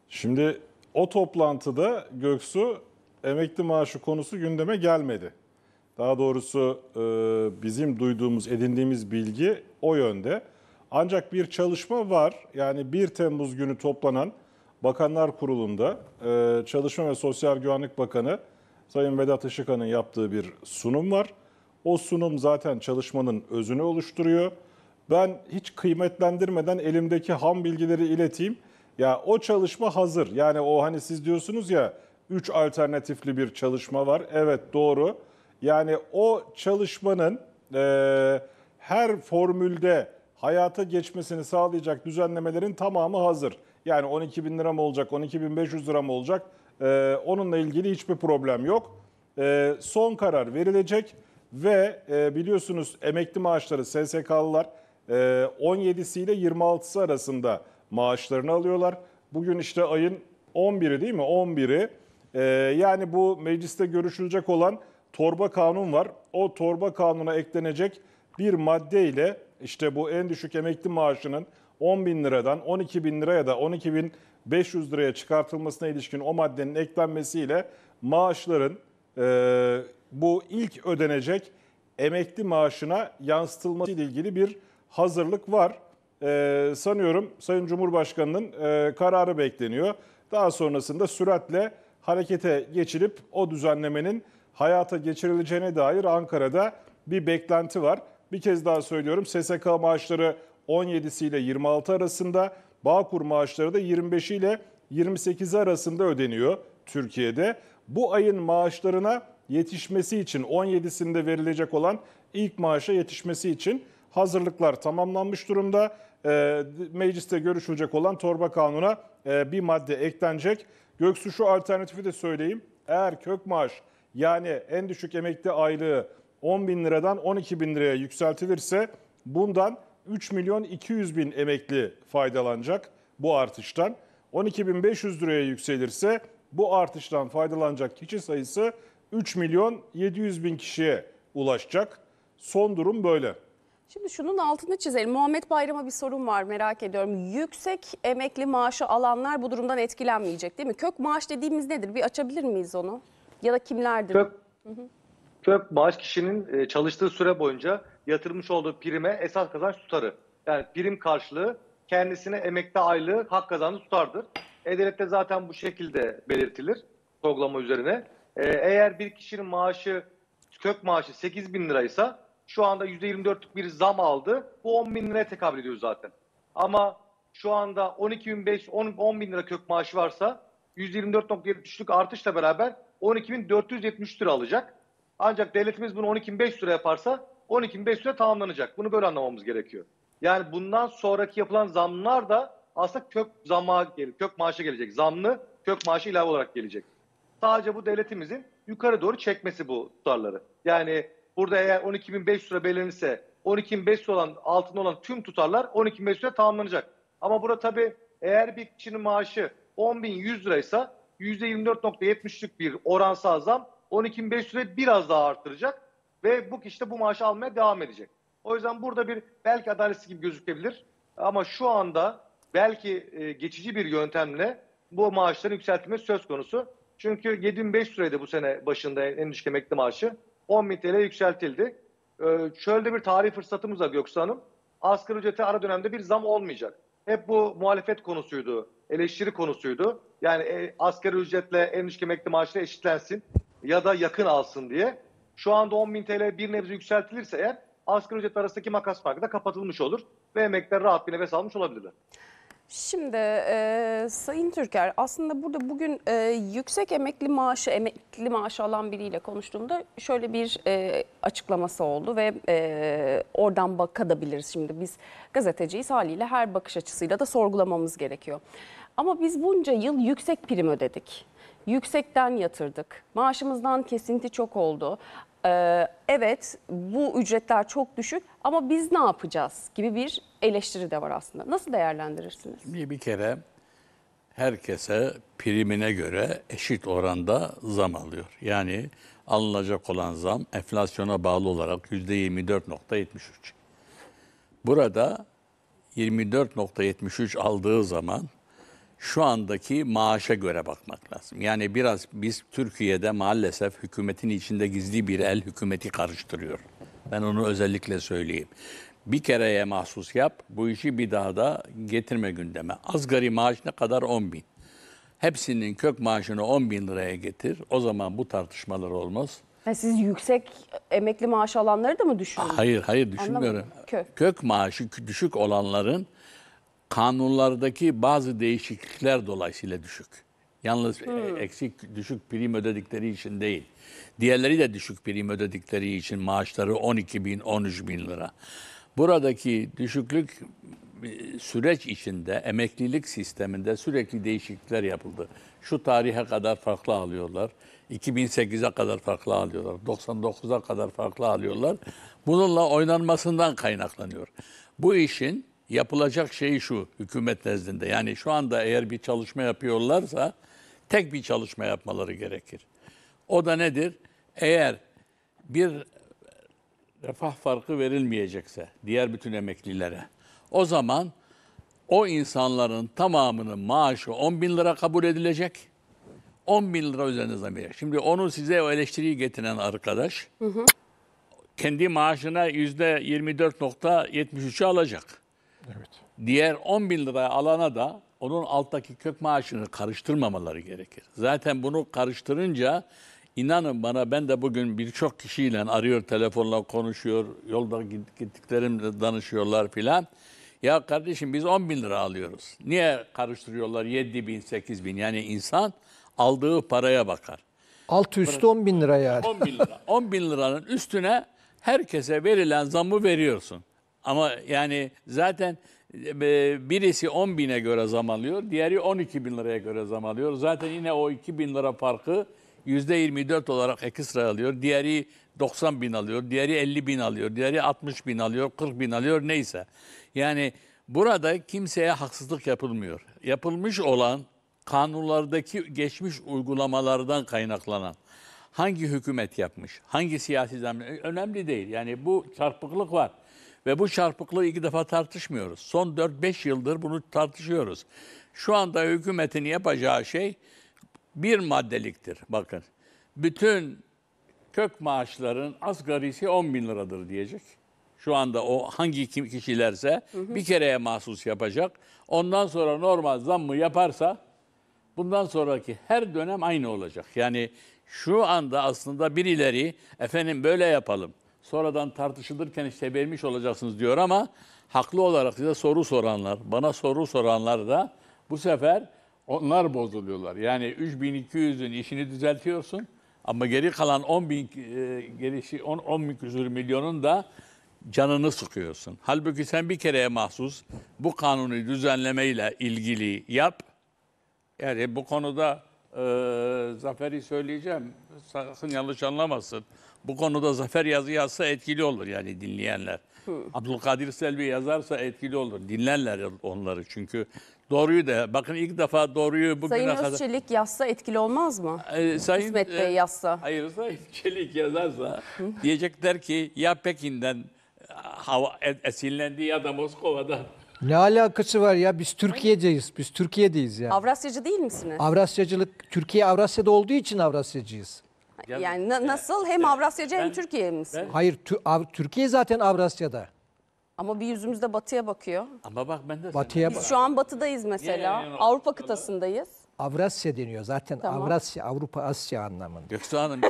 Şimdi o toplantıda Göksu emekli maaşı konusu gündeme gelmedi. Daha doğrusu bizim duyduğumuz, edindiğimiz bilgi o yönde. Ancak bir çalışma var. Yani 1 Temmuz günü toplanan Bakanlar Kurulu'nda Çalışma ve Sosyal Güvenlik Bakanı Sayın Vedat Işıkhan'ın yaptığı bir sunum var. O sunum zaten çalışmanın özünü oluşturuyor. Ben hiç kıymetlendirmeden elimdeki ham bilgileri ileteyim. Ya o çalışma hazır. Yani o hani siz diyorsunuz ya 3 alternatifli bir çalışma var. Evet, doğru. Yani o çalışmanın her formülde hayata geçmesini sağlayacak düzenlemelerin tamamı hazır. Yani 12 bin lira mı olacak, 12.500 lira mı olacak? Onunla ilgili hiçbir problem yok. Son karar verilecek ve biliyorsunuz emekli maaşları SSK'lılar 17'siyle 26'sı arasında maaşlarını alıyorlar. Bugün işte ayın 11'i değil mi? 11'i. Yani bu mecliste görüşülecek olan torba kanun var. O torba kanuna eklenecek bir maddeyle işte bu en düşük emekli maaşının 10 bin liradan 12 bin liraya da 12.500 liraya çıkartılmasına ilişkin o maddenin eklenmesiyle maaşların bu ilk ödenecek emekli maaşına yansıtılması ile ilgili bir hazırlık var. Sanıyorum Sayın Cumhurbaşkanı'nın kararı bekleniyor. Daha sonrasında süratle harekete geçilip o düzenlemenin hayata geçirileceğine dair Ankara'da bir beklenti var. Bir kez daha söylüyorum, SSK maaşları 17'si ile 26 arasında, Bağkur maaşları da 25 ile 28 arasında ödeniyor Türkiye'de. Bu ayın maaşlarına yetişmesi için 17'sinde verilecek olan ilk maaşa yetişmesi için hazırlıklar tamamlanmış durumda. Mecliste görüşülecek olan torba kanuna bir madde eklenecek. Göksu, şu alternatifi de söyleyeyim. Eğer kök maaş, yani en düşük emekli aylığı 10 bin liradan 12 bin liraya yükseltilirse bundan 3 milyon 200 bin emekli faydalanacak bu artıştan. 12.500 liraya yükselirse bu artıştan faydalanacak kişi sayısı 3 milyon 700 bin kişiye ulaşacak. Son durum böyle. Şimdi şunun altını çizelim. Muhammed Bayram'a bir sorum var, merak ediyorum. Yüksek emekli maaşı alanlar bu durumdan etkilenmeyecek değil mi? Kök maaş dediğimiz nedir? Bir açabilir miyiz onu? Ya da kimlerdir? Kök maaş kişinin çalıştığı süre boyunca yatırmış olduğu prime esas kazanç tutarı. Yani prim karşılığı kendisine emekli aylığı hak kazandığı tutardır. E-Devlet'te zaten bu şekilde belirtilir proglama üzerine. Eğer bir kişinin maaşı, kök maaşı 8 bin liraysa şu anda %24'lük bir zam aldı. Bu 10 bin liraya tekabül ediyor zaten. Ama şu anda 10 bin lira kök maaşı varsa %24.73'lük artışla beraber 12.473 lira alacak. Ancak devletimiz bunu 12.500 lira yaparsa 12.500 lira tamamlanacak. Bunu böyle anlamamız gerekiyor. Yani bundan sonraki yapılan zamlar da aslında kök maaşa gelecek. Zamlı kök maaşı ilave olarak gelecek. Sadece bu devletimizin yukarı doğru çekmesi bu tutarları. Yani burada eğer 12.500 lira belirlenirse 12.500 olan altında olan tüm tutarlar 12.500 lira tamamlanacak. Ama burada tabii eğer bir kişinin maaşı 10.100 liraysa %24.73'lük bir oransal zam 12.500 lirayı biraz daha arttıracak ve bu kişi de bu maaşı almaya devam edecek. O yüzden burada bir belki adaletsiz gibi gözükebilir ama şu anda belki geçici bir yöntemle bu maaşların yükseltilmesi söz konusu. Çünkü 7.500 liraydı bu sene başında en düşük emekli maaşı. 10.000 TL yükseltildi. Şöyle de bir tarihi fırsatımız var Göksu Hanım. Asgari ücrete ara dönemde bir zam olmayacak. Hep bu muhalefet konusuydu, eleştiri konusuydu. Yani asgari ücretle en düşük emekli maaşla eşitlensin ya da yakın alsın diye. Şu anda 10.000 TL bir nebze yükseltilirse eğer asgari ücret arasındaki makas farkı da kapatılmış olur ve emekliler rahat bir nefes almış olabilirler. Şimdi Sayın Türker, aslında burada bugün yüksek emekli maaşı alan biriyle konuştuğumda şöyle bir açıklaması oldu ve oradan bakabiliriz. Şimdi biz gazeteciyiz, haliyle her bakış açısıyla da sorgulamamız gerekiyor. Ama biz bunca yıl yüksek prim ödedik. Yüksekten yatırdık. Maaşımızdan kesinti çok oldu. Evet, bu ücretler çok düşük ama biz ne yapacağız gibi bir eleştiri de var aslında. Nasıl değerlendirirsiniz? Bir kere herkese primine göre eşit oranda zam alıyor. Yani alınacak olan zam enflasyona bağlı olarak %24.73. Burada 24.73 aldığı zaman şu andaki maaşa göre bakmak lazım. Yani biraz biz Türkiye'de maalesef hükümetin içinde gizli bir el hükümeti karıştırıyor. Ben onu özellikle söyleyeyim. Bir kereye mahsus yap, bu işi bir daha da getirme gündeme. Asgari maaş ne kadar? 10 bin. Hepsinin kök maaşını 10 bin liraya getir. O zaman bu tartışmalar olmaz. Ha, siz yüksek emekli maaşı alanları da mı düşünüyorsunuz? Hayır düşünmüyorum. Anlamadım. Kök maaşı düşük olanların kanunlardaki bazı değişiklikler dolayısıyla düşük. Yalnız eksik düşük prim ödedikleri için değil. Diğerleri de düşük prim ödedikleri için maaşları 12 bin, 13 bin lira. Buradaki düşüklük süreç içinde emeklilik sisteminde sürekli değişiklikler yapıldı. Şu tarihe kadar farklı alıyorlar. 2008'e kadar farklı alıyorlar. 99'a kadar farklı alıyorlar. Bununla oynanmasından kaynaklanıyor. Bu işin yapılacak şey şu hükümet nezdinde. Yani şu anda eğer bir çalışma yapıyorlarsa tek bir çalışma yapmaları gerekir. O da nedir? Eğer bir refah farkı verilmeyecekse diğer bütün emeklilere, o zaman o insanların tamamının maaşı 10 bin lira kabul edilecek. 10 bin lira üzerine zam gelecek. Şimdi onu size o eleştiriyi getiren arkadaş kendi maaşına %24,73'ü alacak. Evet. Diğer 10 bin liraya alana da onun alttaki kök maaşını karıştırmamaları gerekir. Zaten bunu karıştırınca inanın bana, ben de bugün birçok kişiyle arıyor, telefonla konuşuyor, yolda gittiklerimle danışıyorlar filan. Ya kardeşim biz 10 bin lira alıyoruz. Niye karıştırıyorlar 7 bin, 8 bin? Yani insan aldığı paraya bakar. Altı üstü 10 bin lira yani. 10 bin lira. 10 bin liranın üstüne herkese verilen zammı veriyorsun. Ama yani zaten birisi 10 bine göre zam alıyor, diğeri 12 bin liraya göre zam alıyor. Zaten yine o 2 bin lira farkı %24 olarak ekstra alıyor. Diğeri 90 bin alıyor, diğeri 50 bin alıyor, diğeri 60 bin alıyor, 40 bin alıyor, neyse. Yani burada kimseye haksızlık yapılmıyor. Yapılmış olan kanunlardaki geçmiş uygulamalardan kaynaklanan hangi hükümet yapmış, hangi siyasi zaman önemli değil. Yani bu çarpıklık var. Ve bu çarpıklığı iki defa tartışmıyoruz. Son 4-5 yıldır bunu tartışıyoruz. Şu anda hükümetin yapacağı şey bir maddeliktir. Bakın, bütün kök maaşların asgarisi 10 bin liradır diyecek. Şu anda o hangi kişilerse bir kereye mahsus yapacak. Ondan sonra normal zammı yaparsa bundan sonraki her dönem aynı olacak. Yani şu anda aslında birileri efendim böyle yapalım, sonradan tartışılırken işte vermiş olacaksınız diyor ama haklı olarak size soru soranlar, bana soru soranlar da bu sefer onlar bozuluyorlar. Yani 3200'ün işini düzeltiyorsun ama geri kalan 10 bin gerisi 10 bin küsur milyonun da canını sıkıyorsun. Halbuki sen bir kereye mahsus bu kanuni düzenlemeyle ilgili yap. Yani bu konuda Zafer'i söyleyeceğim. Sakın yanlış anlamasın. Bu konuda Zafer yazı yazsa etkili olur yani dinleyenler. Abdülkadir Selvi yazarsa etkili olur. Dinlerler onları çünkü doğruyu da bakın ilk defa doğruyu bugüne Sayın kadar... Özçelik yazsa etkili olmaz mı? Sayın, İsmet Bey yazsa. Hayır, Sayın Çelik yazarsa diyecekler ki ya Pekin'den esinlendi ya da Moskova'dan. Ne alakası var ya? Biz Türkiye'deyiz. Biz Türkiye'deyiz yani. Avrasyacı değil misiniz? Avrasyacılık, Türkiye Avrasya'da olduğu için Avrasyacıyız. Yani nasıl? Hem Avrasyacı hem Türkiye misiniz? Hayır, Türkiye zaten Avrasya'da. Ama bir yüzümüz de batıya bakıyor. Ama bak ben de Batıya Biz şu an batıdayız mesela. Yani Avrupa kıtasındayız. Avrasya deniyor zaten. Tamam. Avrasya, Avrupa, Asya anlamında. Göksu Hanım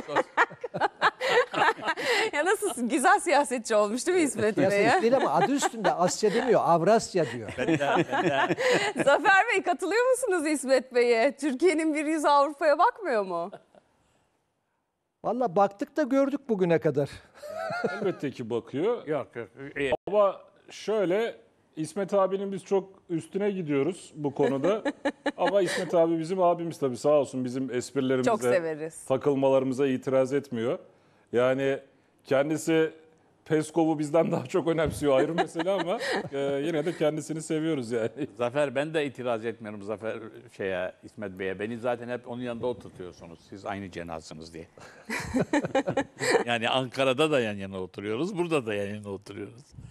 Ya nasıl güzel siyasetçi olmuş değil mi İsmet Bey? Siyaset değil ama adı üstünde Asya demiyor, Avrasya diyor. Zafer Bey katılıyor musunuz İsmet Bey'e? Türkiye'nin bir yüzü Avrupa'ya bakmıyor mu? Valla baktık da gördük bugüne kadar. Elbette ki bakıyor. yok. Ama şöyle, İsmet abinin biz çok üstüne gidiyoruz bu konuda. Ama İsmet abi bizim abimiz tabii, sağ olsun, bizim esprilerimize, Çok severiz. takılmalarımıza itiraz etmiyor. Yani kendisi Peskov'u bizden daha çok önemsiyor, ayrı mesele, ama yine de kendisini seviyoruz yani. Zafer, ben de itiraz etmiyorum Zafer İsmet Bey'e. Beni zaten hep onun yanında oturtuyorsunuz. Siz aynı cenazsınız diye. Yani Ankara'da da yan yana oturuyoruz, burada da yan yana oturuyoruz.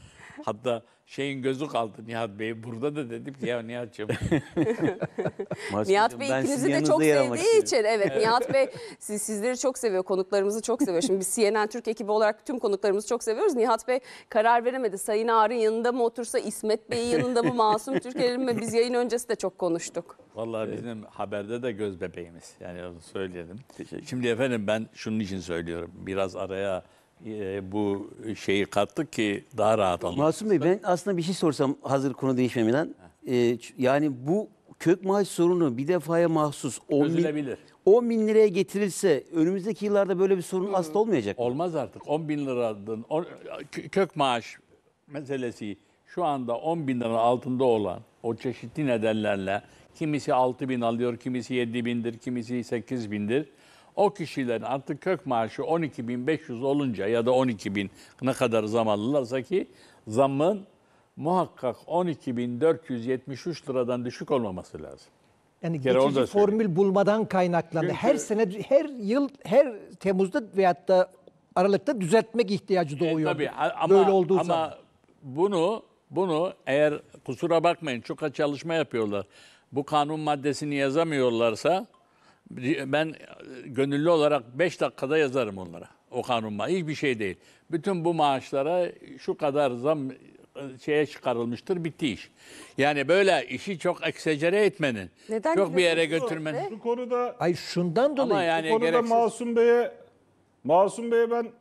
Hatta şeyin gözü kaldı Nihat Bey. Burada da dedim ki ya Nihat'cığım. Nihat Bey Ben ikinizi sizin de yanınızda çok yer almak sevdiği istiyorum. için evet Nihat Bey sizleri çok seviyor, konuklarımızı çok seviyor. Şimdi biz CNN Türk ekibi olarak tüm konuklarımızı çok seviyoruz. Nihat Bey karar veremedi. Sayın Ağar'ın yanında mı otursa, İsmet Bey'in yanında mı, Masum Türker'in mi? Biz yayın öncesi de çok konuştuk. Vallahi bizim haberde de göz bebeğimiz. Yani onu söyleyelim. Şimdi efendim ben şunun için söylüyorum. Biraz araya bu şeyi kattık ki daha rahat anlayalım. Masum Bey, ben aslında bir şey sorsam hazır konu değişmemeden. Yani bu kök maaş sorunu bir defaya mahsus 'Çözülebilir. 10 bin liraya getirilse önümüzdeki yıllarda böyle bir sorun asla olmayacak mı? Olmaz artık. 10 bin liradan kök maaş meselesi şu anda 10 bin liranın altında olan o çeşitli nedenlerle kimisi 6 bin alıyor, kimisi 7 bindir, kimisi 8 bindir. O kişilerin artık kök maaşı 12.500 olunca ya da 12 bin ne kadar zam alırlarsa ki zammın muhakkak 12.473 liradan düşük olmaması lazım. Yani kere onu da geçici söyleyeyim. formül bulmadan kaynaklandı. Çünkü- Her sene, her yıl, her Temmuz'da veyahut da Aralık'ta düzeltmek ihtiyacı doğuyor. Tabii ama, Böyle olduğu zaman. ama bunu eğer kusura bakmayın çok çalışma yapıyorlar. Bu kanun maddesini yazamıyorlarsa ben gönüllü olarak 5 dakikada yazarım onlara. O kanun maddesi hiçbir şey değil. Bütün bu maaşlara şu kadar zam şeye çıkarılmıştır, bitti iş. Yani böyle işi çok eksecere etmenin, Neden çok bir yere gülüyorsunuz? götürmenin. Bu konuda Ay şundan dolayı. Ama yani bu konuda gereksiz. Masum Bey'e ben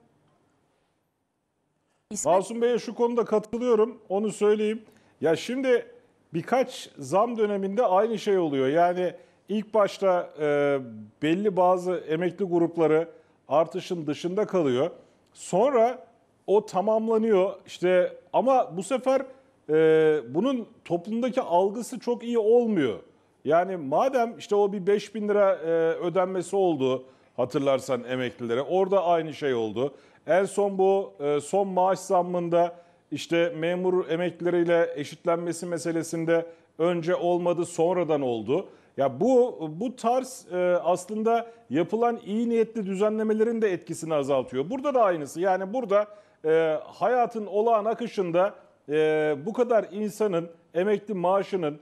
İsmet Masum Bey'e şu konuda katılıyorum. Onu söyleyeyim. Ya şimdi birkaç zam döneminde aynı şey oluyor. Yani ilk başta belli bazı emekli grupları artışın dışında kalıyor. Sonra o tamamlanıyor. İşte ama bu sefer bunun toplumdaki algısı çok iyi olmuyor. Yani madem işte o bir 5.000 lira ödenmesi oldu hatırlarsan emeklilere. Orada aynı şey oldu. En son bu son maaş zammında işte memur emeklileriyle eşitlenmesi meselesinde önce olmadı sonradan oldu. Ya bu tarz aslında yapılan iyi niyetli düzenlemelerin de etkisini azaltıyor. Burada da aynısı. Yani burada hayatın olağan akışında bu kadar insanın emekli maaşının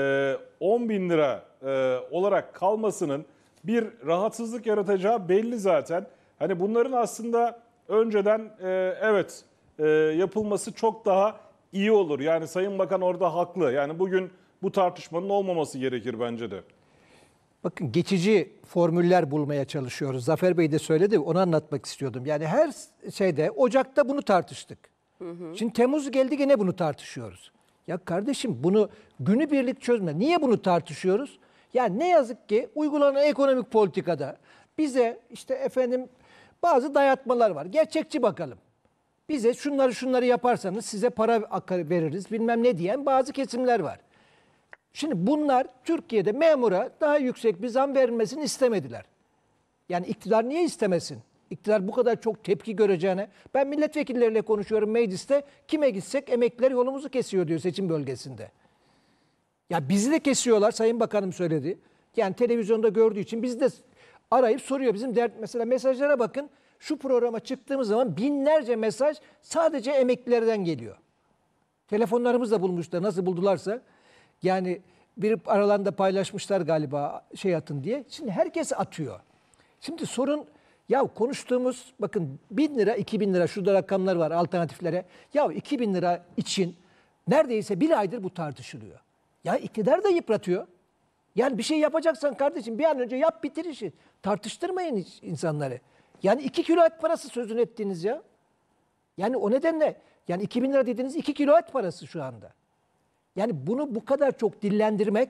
10 bin lira olarak kalmasının bir rahatsızlık yaratacağı belli zaten. Hani bunların aslında önceden evet yapılması çok daha iyi olur. Yani Sayın Bakan orada haklı. Yani bugün bu tartışmanın olmaması gerekir bence de. Bakın geçici formüller bulmaya çalışıyoruz. Zafer Bey de söyledi, onu anlatmak istiyordum. Yani her şeyde Ocak'ta bunu tartıştık. Şimdi Temmuz geldi gene bunu tartışıyoruz. Ya kardeşim bunu günübirlik çözme. Niye bunu tartışıyoruz? Yani ne yazık ki uygulanan ekonomik politikada bize işte efendim bazı dayatmalar var. Gerçekçi bakalım. Bize şunları yaparsanız size para veririz bilmem ne diyen bazı kesimler var. Şimdi bunlar Türkiye'de memura daha yüksek bir zam verilmesini istemediler. Yani iktidar niye istemesin? İktidar bu kadar çok tepki göreceğine. Ben milletvekilleriyle konuşuyorum mecliste. Kime gitsek emekliler yolumuzu kesiyor diyor seçim bölgesinde. Ya bizi de kesiyorlar, Sayın Bakanım söyledi. Yani televizyonda gördüğü için bizi de arayıp soruyor. Bizim mesela mesajlara bakın. Şu programa çıktığımız zaman binlerce mesaj sadece emeklilerden geliyor. Telefonlarımızla bulmuşlar, nasıl buldularsa. Yani bir aralarında paylaşmışlar galiba şey atın diye. Şimdi herkes atıyor. Şimdi sorun ya konuştuğumuz bakın 1.000 lira 2.000 lira şurada rakamlar var alternatiflere. Ya 2.000 lira için neredeyse bir aydır bu tartışılıyor. Ya iktidar da yıpratıyor. Yani bir şey yapacaksan kardeşim bir an önce yap bitir işi. Tartıştırmayın hiç insanları. Yani 2 kilo et parası sözünü ettiniz ya. Yani o nedenle yani 2.000 lira dediğiniz 2 kilo et parası şu anda. Yani bunu bu kadar çok dillendirmek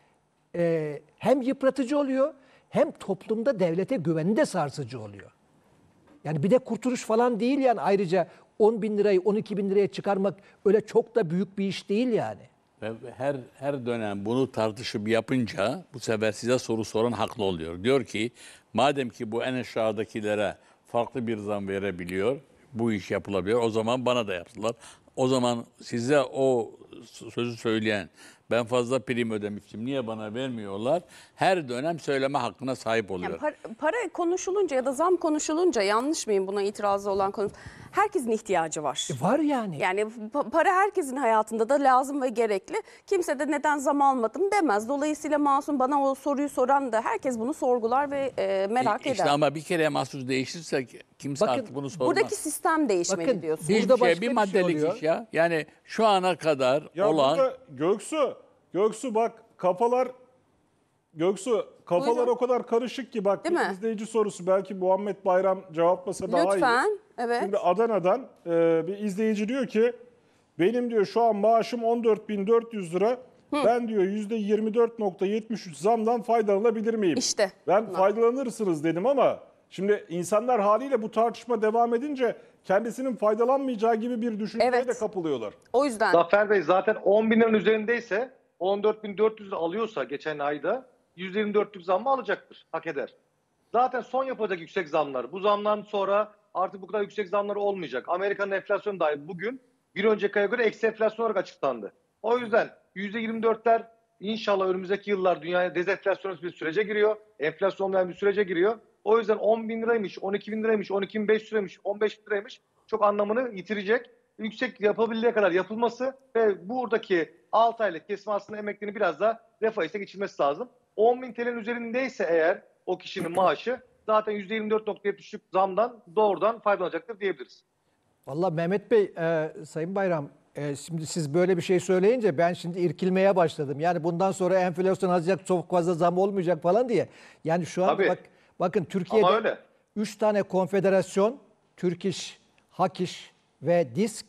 hem yıpratıcı oluyor hem toplumda devlete güveni de sarsıcı oluyor. Yani bir de kurtuluş falan değil yani ayrıca 10.000 lirayı 12.000 liraya çıkarmak öyle çok da büyük bir iş değil yani. Ve her dönem bunu tartışıp yapınca bu sefer size soru soran haklı oluyor. Diyor ki madem ki bu en aşağıdakilere farklı bir zam verebiliyor, bu iş yapılabiliyor o zaman bana da yaptılar. O zaman size o sözü söyleyen Ben fazla prim ödemiştim. Niye bana vermiyorlar? Her dönem söyleme hakkına sahip oluyor. Yani para konuşulunca ya da zam konuşulunca, yanlış mıyım buna itirazı olan konu? Herkesin ihtiyacı var. Var yani. Yani para herkesin hayatında da lazım ve gerekli. Kimse de neden zam almadım demez. Dolayısıyla Masum, bana o soruyu soran da herkes bunu sorgular ve merak eder. İşte ama bir kere mahsus değişirse kimse Bakın, artık bunu sormaz. Buradaki sistem değişmeli Bakın, diyorsun. burada Hiçbir başka şey, bir bir şey maddelik oluyor. iş ya. Yani şu ana kadar Ya olan... burada Göksu bak kafalar Buyurun. o kadar karışık ki bak Değil bir mi? izleyici sorusu belki Muhammed Bayram cevaplasa daha iyi. Lütfen. Evet. Şimdi Adana'dan bir izleyici diyor ki benim diyor şu an maaşım 14.400 lira. Ben diyor %24.73 zamdan faydalanabilir miyim? İşte Ben bunlar. faydalanırsınız dedim ama şimdi insanlar haliyle bu tartışma devam edince kendisinin faydalanmayacağı gibi bir düşünceye Evet. de kapılıyorlar. O yüzden Zafer Bey zaten 10 bin liranın üzerindeyse 14.400 alıyorsa geçen ayda %24'lük zammı alacaktır. Hak eder. Zaten son yapacak yüksek zamlar. Bu zamdan sonra artık bu kadar yüksek zamlar olmayacak. Amerika'nın enflasyonu dahi bugün bir önceki aya göre eksi enflasyon olarak açıklandı. O yüzden %24'ler inşallah önümüzdeki yıllar dünyaya dezenflasyonist bir sürece giriyor. Enflasyon olmayan bir sürece giriyor. O yüzden 10 bin liraymış, 12 bin liraymış, 12 bin 500 liraymış, 15 bin liraymış çok anlamını yitirecek. Yüksek yapabildiği kadar yapılması ve buradaki 6 aylık kesme aslında emekliliğini biraz da refah içine geçirmesi lazım. 10 bin TL'nin üzerindeyse eğer o kişinin maaşı zaten %24.73 zamdan doğrudan faydalanacaktır diyebiliriz. Vallahi Mehmet Bey, Sayın Bayram, şimdi siz böyle bir şey söyleyince ben şimdi irkilmeye başladım. Yani bundan sonra enflasyon azalacak, çok fazla zam olmayacak falan diye. Yani şu anda Tabii. bakın Ama Türkiye'de öyle. 3 tane konfederasyon, Türk İş, Hak İş ve DİSK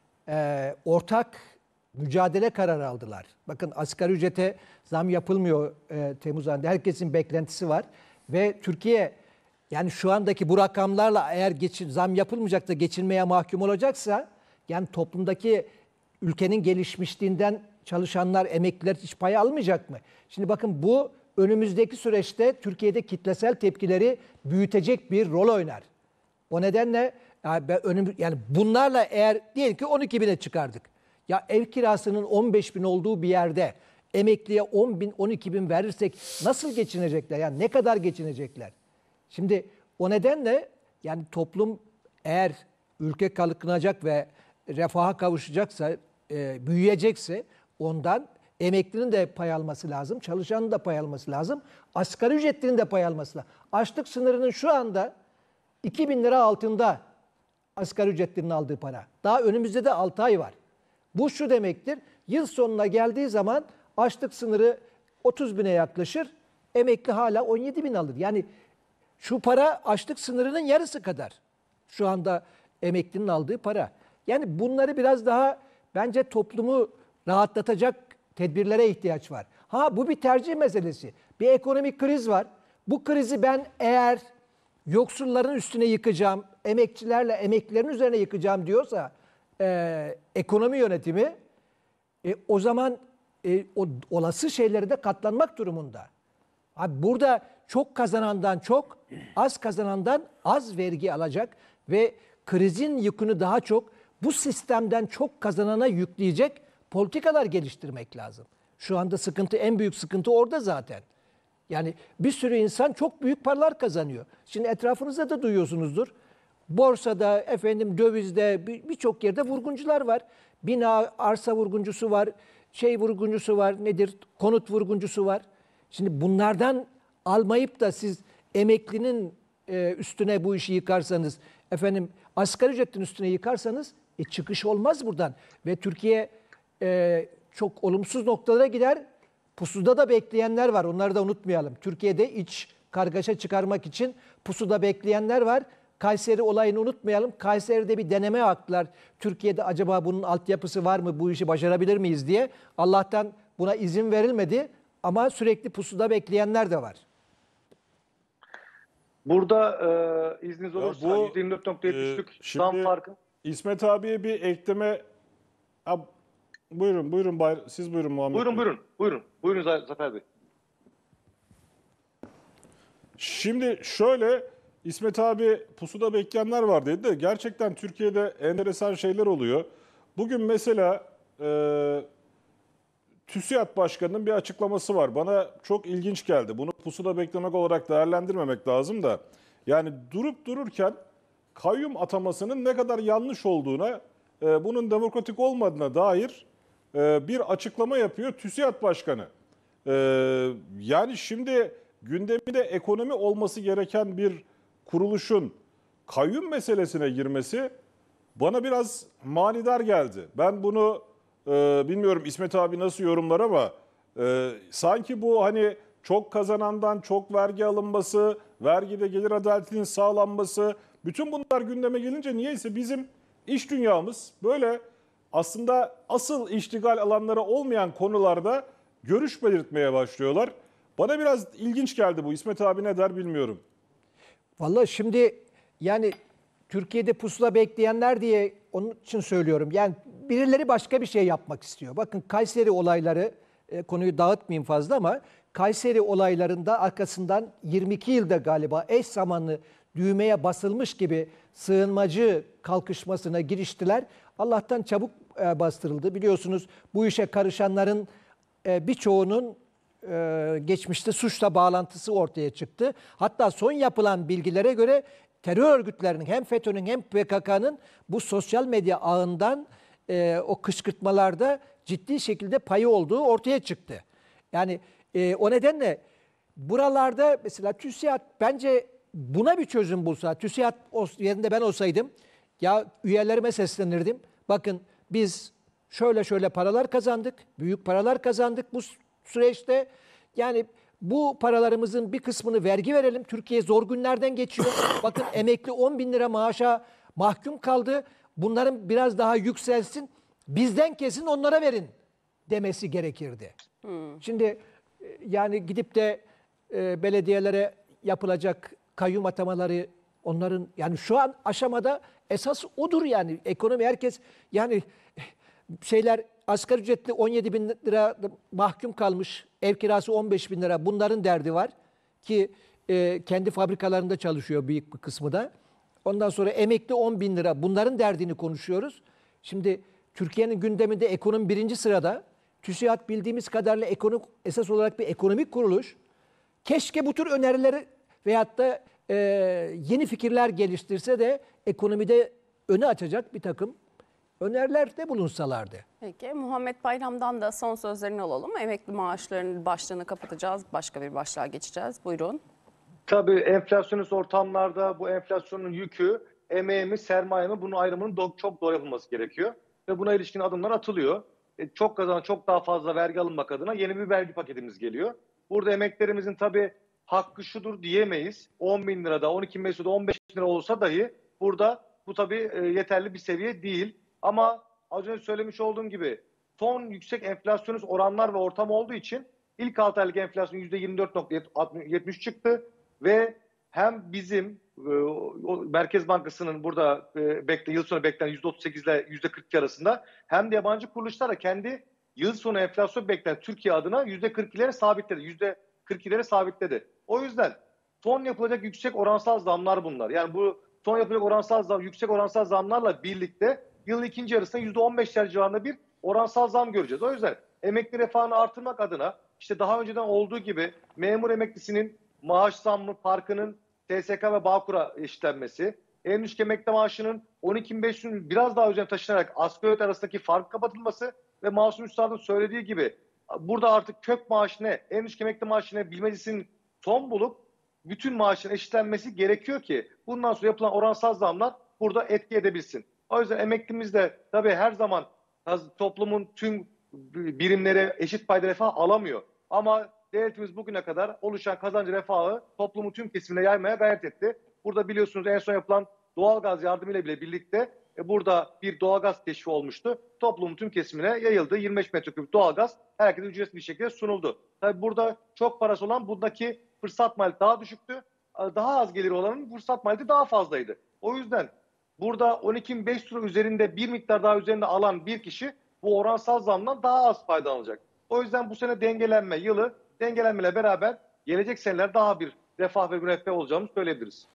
ortak mücadele kararı aldılar. Bakın asgari ücrete zam yapılmıyor Temmuz ayında. Herkesin beklentisi var. Ve Türkiye yani şu andaki bu rakamlarla eğer zam yapılmayacak da geçinmeye mahkum olacaksa yani toplumdaki ülkenin gelişmişliğinden çalışanlar, emekliler hiç pay almayacak mı? Şimdi bakın bu önümüzdeki süreçte Türkiye'de kitlesel tepkileri büyütecek bir rol oynar. O nedenle yani bunlarla eğer diyelim ki 12 bine çıkardık. Ya ev kirasının 15 bin olduğu bir yerde emekliye 10 bin, 12 bin verirsek nasıl geçinecekler? Yani ne kadar geçinecekler? Şimdi o nedenle yani toplum eğer ülke kalkınacak ve refaha kavuşacaksa, büyüyecekse ondan emeklinin de pay alması lazım, çalışanın da pay alması lazım, asgari ücretlinin de pay alması lazım. Açlık sınırının şu anda 2.000 lira altında asgari ücretlinin aldığı para. Daha önümüzde de 6 ay var. Bu şu demektir, yıl sonuna geldiği zaman açlık sınırı 30 bine yaklaşır, emekli hala 17 bin alır. Yani şu para açlık sınırının yarısı kadar. Şu anda emeklinin aldığı para. Yani bunları biraz daha bence toplumu rahatlatacak tedbirlere ihtiyaç var. Ha bu bir tercih meselesi. Bir ekonomik kriz var. Bu krizi ben eğer yoksulların üstüne yıkacağım, emekçilerle emeklilerin üzerine yıkacağım diyorsa ekonomi yönetimi o zaman o olası şeylere de katlanmak durumunda. Abi burada çok kazanandan çok, az kazanandan az vergi alacak ve krizin yükünü daha çok bu sistemden çok kazanana yükleyecek politikalar geliştirmek lazım. Şu anda sıkıntı, en büyük sıkıntı orada zaten. Yani bir sürü insan çok büyük paralar kazanıyor. Şimdi etrafınızda da duyuyorsunuzdur. Borsada, efendim dövizde birçok yerde vurguncular var. Bina, arsa vurguncusu var, vurguncusu var, nedir? Konut vurguncusu var. Şimdi bunlardan almayıp da siz emeklinin üstüne bu işi yıkarsanız, efendim asgari ücretin üstüne yıkarsanız çıkış olmaz buradan. Ve Türkiye çok olumsuz noktalara gider. Pusuda da bekleyenler var. Onları da unutmayalım. Türkiye'de iç kargaşa çıkarmak için pusuda bekleyenler var. Kayseri olayını unutmayalım. Kayseri'de bir deneme yaptılar. Türkiye'de acaba bunun altyapısı var mı? Bu işi başarabilir miyiz diye. Allah'tan buna izin verilmedi. Ama sürekli pusuda bekleyenler de var. Burada izniniz Ya olursa bu, %24.73'lük şimdi zam farkı. İsmet abiye bir ekleme. Buyurun siz buyurun Muhammed Bey. Buyurun Zafer Bey. Şimdi şöyle İsmet abi pusuda bekleyenler var dedi de gerçekten Türkiye'de enteresan şeyler oluyor. Bugün mesela TÜSİAD Başkanı'nın bir açıklaması var. Bana çok ilginç geldi. Bunu pusuda beklemek olarak değerlendirmemek lazım da. Yani durup dururken kayyum atamasının ne kadar yanlış olduğuna, bunun demokratik olmadığına dair bir açıklama yapıyor TÜSİAD Başkanı. Yani şimdi gündeminde ekonomi olması gereken bir kuruluşun kayyum meselesine girmesi bana biraz manidar geldi. Ben bunu bilmiyorum İsmet abi nasıl yorumlar ama sanki bu hani çok kazanandan çok vergi alınması, vergide gelir adaletinin sağlanması, bütün bunlar gündeme gelince niyeyse bizim iş dünyamız böyle aslında asıl iştigal alanları olmayan konularda görüş belirtmeye başlıyorlar. Bana biraz ilginç geldi bu. İsmet abi ne der bilmiyorum. Vallahi şimdi yani Türkiye'de pusula bekleyenler diye onun için söylüyorum. Yani birileri başka bir şey yapmak istiyor. Bakın Kayseri olayları, konuyu dağıtmayayım fazla ama Kayseri olaylarında arkasından 22 yılda galiba eş zamanlı düğmeye basılmış gibi sığınmacı kalkışmasına giriştiler. Allah'tan çabuk bastırıldı. Biliyorsunuz bu işe karışanların birçoğunun geçmişte suçla bağlantısı ortaya çıktı. Hatta son yapılan bilgilere göre terör örgütlerinin hem FETÖ'nün hem PKK'nın bu sosyal medya ağından o kışkırtmalarda ciddi şekilde payı olduğu ortaya çıktı. Yani o nedenle buralarda mesela TÜSİAD bence buna bir çözüm bulsa, TÜSİAD yerinde ben olsaydım ya üyelerime seslenirdim. Bakın biz şöyle şöyle paralar kazandık, büyük paralar kazandık bu süreçte. Yani bu paralarımızın bir kısmını vergi verelim. Türkiye zor günlerden geçiyor. Bakın emekli 10 bin lira maaşa mahkum kaldı. Bunların biraz daha yükselsin. Bizden kesin onlara verin demesi gerekirdi. Şimdi yani gidip de belediyelere yapılacak kayyum atamaları onların yani şu an aşamada esas odur yani. Ekonomi herkes yani şeyler asgari ücretli 17 bin lira mahkum kalmış, ev kirası 15 bin lira bunların derdi var ki kendi fabrikalarında çalışıyor büyük bir kısmı da. Ondan sonra emekli 10 bin lira bunların derdini konuşuyoruz. Şimdi Türkiye'nin gündeminde ekonomi birinci sırada. TÜSİAD bildiğimiz kadarıyla esas olarak bir ekonomik kuruluş. Keşke bu tür önerileri veyahut da yeni fikirler geliştirse de ekonomide öne açacak bir takım önerilerde bulunsalardı. Peki Muhammed Bayram'dan da son sözlerini alalım. Emekli maaşlarının başlığını kapatacağız. Başka bir başlığa geçeceğiz. Buyurun. Tabii enflasyonist ortamlarda bu enflasyonun yükü, emeği mi, sermaye mi bunun ayrımının çok doğru yapılması gerekiyor. Ve buna ilişkin adımlar atılıyor. Çok kazanan çok daha fazla vergi alınmak adına yeni bir vergi paketimiz geliyor. Burada emeklerimizin tabii hakkı şudur diyemeyiz. 10 bin lirada, 12 bin lirada, 15 bin lira olsa dahi burada bu tabii yeterli bir seviye değil. Ama az önce söylemiş olduğum gibi son yüksek enflasyonist oranlar ve ortam olduğu için ilk 6 aylık enflasyon %24,73 çıktı ve hem bizim Merkez Bankası'nın burada yıl sonu beklenen %38 ile %42 arasında hem de yabancı kuruluşlar da kendi yıl sonu enflasyon beklenen Türkiye adına %42'lere sabitledi. %42'lere sabitledi. O yüzden son yapılacak yüksek oransal zamlar bunlar. Yani bu son yapılacak yüksek oransal zamlarla birlikte yılın ikinci yarısında %15'ler civarında bir oransal zam göreceğiz. O yüzden emekli refahını artırmak adına işte daha önceden olduğu gibi memur emeklisinin maaş zammı farkının TSK ve Bağkur'a eşitlenmesi, en düşük emekli maaşının 12.500'ün biraz daha üzerine taşınarak asgari ücret arasındaki fark kapatılması ve Masum Üstad'ın söylediği gibi burada artık kök maaş ne, en düşük emekli maaşı ne bilmecesinin son bulup bütün maaşın eşitlenmesi gerekiyor ki bundan sonra yapılan oransal zamlar burada etki edebilsin. O yüzden emeklimiz de tabii her zaman toplumun tüm birimleri eşit payda refah alamıyor. Ama devletimiz bugüne kadar oluşan kazancı refahı toplumun tüm kesimine yaymaya gayret etti. Burada biliyorsunuz en son yapılan doğalgaz yardımıyla bile birlikte burada bir doğalgaz keşfi olmuştu. Toplumun tüm kesimine yayıldı. 25 metreküp doğalgaz herkese ücretsiz bir şekilde sunuldu. Tabii burada çok parası olan bundaki fırsat maliyeti daha düşüktü. Daha az geliri olanın fırsat maliyeti daha fazlaydı. O yüzden burada 12.500 lira üzerinde bir miktar daha üzerinde alan bir kişi bu oransal zamdan daha az faydalanacak. O yüzden bu sene dengelenmeyle beraber gelecek seneler daha bir refah ve müreffeh olacağını söyleyebiliriz.